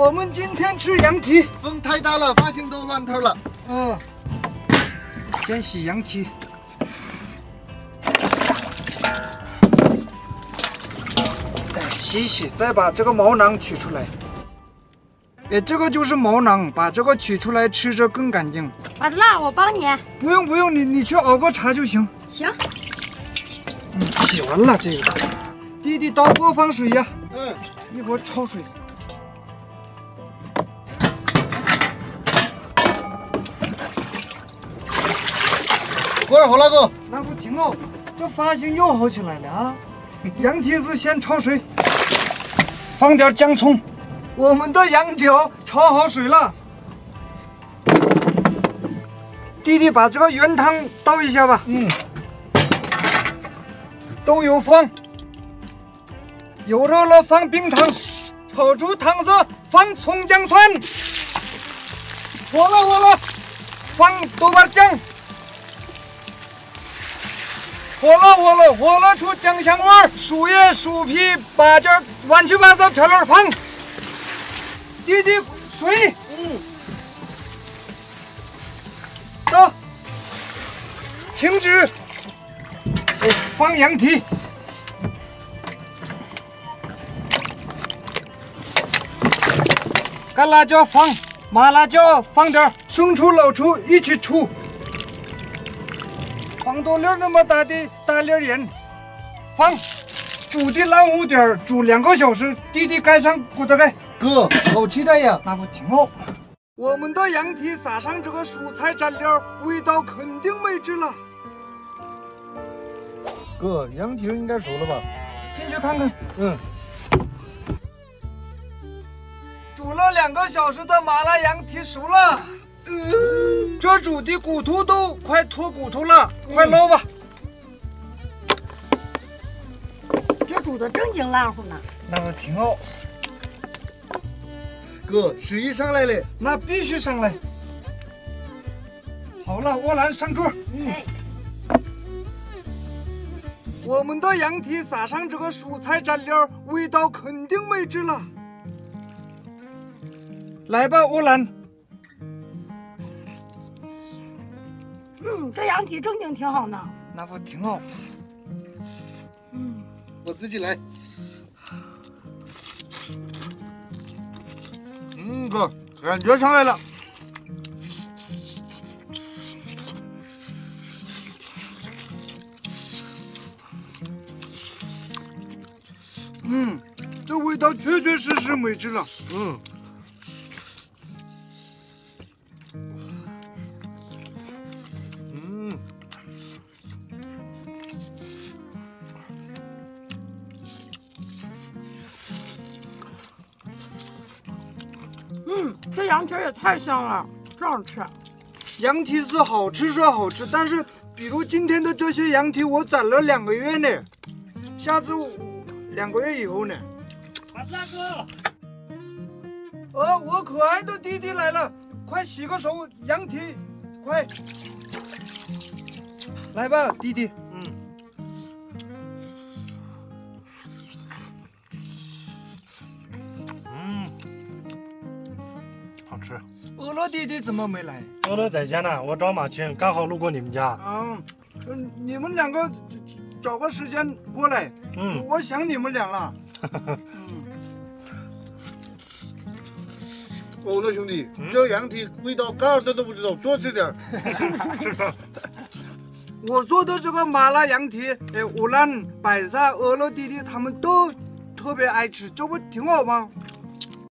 我们今天吃羊蹄， 风太大了，发型都乱头了。 先洗羊蹄。洗洗，再把这个毛囊取出来。这个就是毛囊，把这个取出来吃着更干净。 巴德拉，我帮你。 不用，你去熬个茶就行。 行。 洗完了这个，弟弟倒锅放水呀。一会儿焯水。 锅儿好了哥， 那不挺好？这发型又好起来了啊！羊蹄子先焯水，放点姜葱。我们的羊脚焯好水了。弟弟把这个原汤倒一下吧。都有放。有热了放冰糖，炒出汤色，放葱姜蒜。火了，放豆瓣酱。火了，出姜香味儿，薯叶、薯皮、八角，乱七八糟调料放。弟弟，水。到。停止。放羊蹄。干辣椒放，麻辣椒放点，生抽、老抽一起出。黄豆粒那么大的大粒盐，放，煮的烂糊点，煮2个小时。弟弟盖上锅的盖。 哥，好期待呀！ 那不挺好？我们的羊蹄撒上这个蔬菜蘸料，味道肯定美极了。 哥，羊蹄应该熟了吧？ 进去看看。煮了2个小时的麻辣羊蹄熟了。这煮的骨头都快脱骨头了，快捞吧。 这煮的正经烂乎呢。 那不挺好？ 哥，食欲上来了， 那必须上来。好了，窝兰上桌。我们的羊蹄撒上这个蔬菜蘸料，味道肯定美极了。来吧，窝兰。 这羊蹄正经挺好呢。 那不挺好？ 我自己来。哥，感觉上来了。 这味道确确实实美极了。 这羊蹄也太香了，这样吃。 羊蹄是好吃是好吃，但是比如今天的这些羊蹄，我攒了2个月呢，下次2个月以后呢。 大哥， 我可爱的弟弟来了，快洗个手，羊蹄，快，来吧，弟弟。 好吃。 饿了弟弟怎么没来？ 饿了在家呢，我找马群，刚好路过你们家。 你们2个找个时间过来。我想你们俩了。 哦，那兄弟，这羊蹄味道嘎子都不知道，多吃点。 我做的这个麻辣羊蹄，乌兰、白沙、饿了弟弟他们都特别爱吃，这不挺好吗？